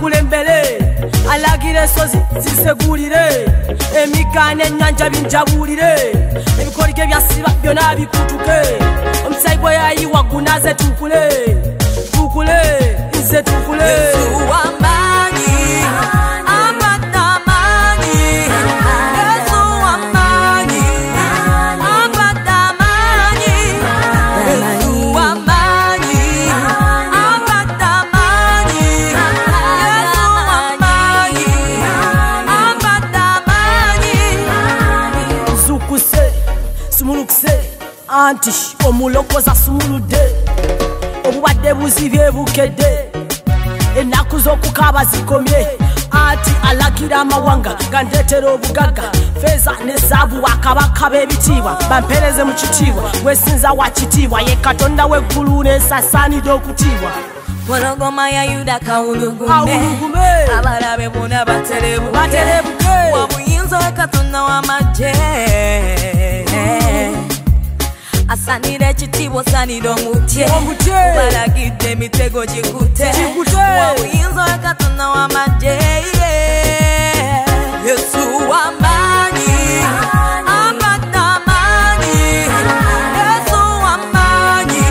akulembere alagira ensozi zisegulire emigga n'ennyanja binjabulire ebikolike byasiba byonna bikutuke omusayi gwe yayiwa gunaze tukule tukule nze tukule Yesu w'amaanyi abaddamanyi Yesu w'amaanyi abaddamanyi Yesu w'amaanyi abaddamanyi Yesu w'amaanyi abaddamanyi zukuse sumulukuse anti omulokoza sumuludde obubadde buzibye bukedde ennaku z'okukaaba zikomye ati alagira amawanga gandetera obugagga feeza ne zaabu bakabaka b'ebitiibwa bampereze mu kitiibwa wesinza wa kitiibwa ye katonda w'eggulu n'ensasaanidde okutiibwa Pologoma ya Yuda kawulugume abalabe bonna baterebuke wabuyinza we Katonda w'amagye asanira ekitiibwa osanira omutye balagidde emitego gikutte wabuyinza we Katonda w'amagye Yesu w'amaanyi abaddamanyi Yesu w'amaanyi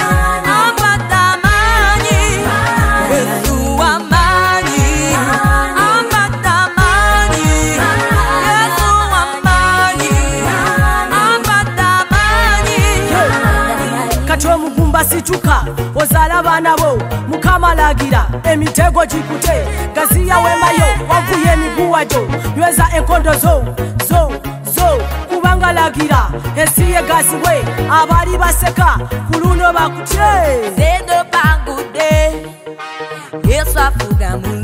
abaddamanyi Yesu w'amaanyi abaddamanyi Yesu w'amaanyi abaddamanyi kati omugumba situka ozaala abaana bo mukama alagira emitego gikute gaziya wemayo wavuye emiguwa gyo nyweza enkondo zo kubanga alagira ensi yegasibwe abali baseka ku luno bakutye Zedo bangudde Yesu afuga mu